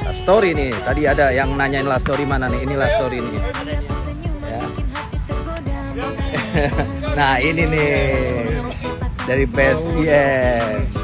Last Story nih. Tadi ada yang nanyain Last Story mana nih? Ini Last Story nih. Ya. Nah ini nih dari PSIS.